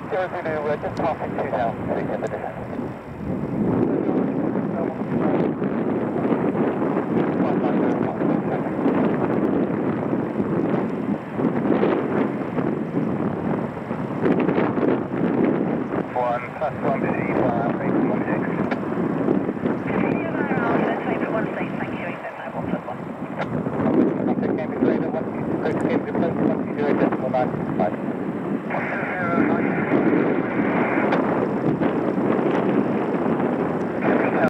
Zulu, we're just passing through now, heading in the distance.